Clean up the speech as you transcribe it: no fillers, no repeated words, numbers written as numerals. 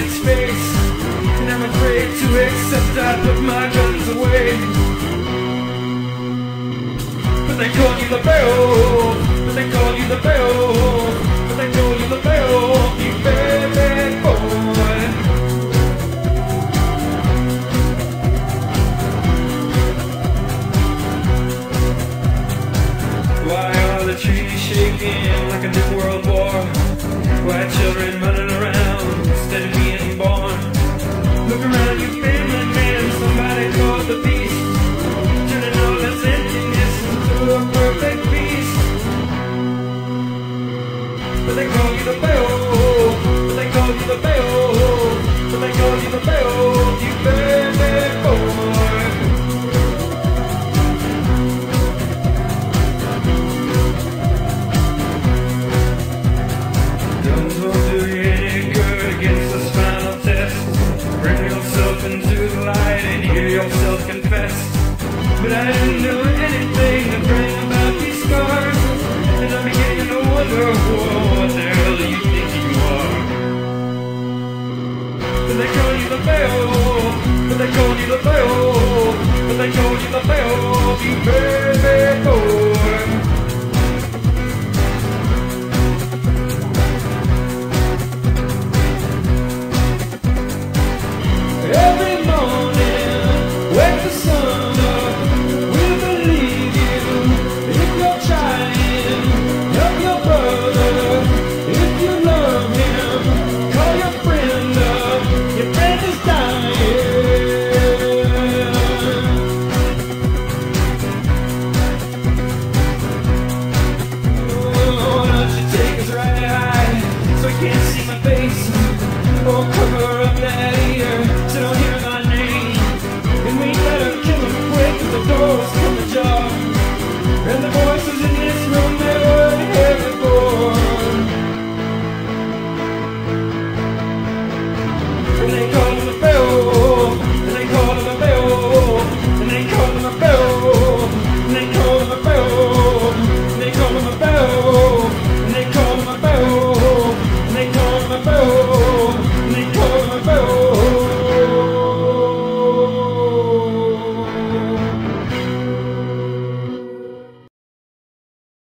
in space, and I'm afraid to accept I put my guns away. But they call you the Pharaoh, but they call you the Pharaoh, but they call you the Pharaoh, you bad, bad boy. Why are the trees shaking like a new world war? Why children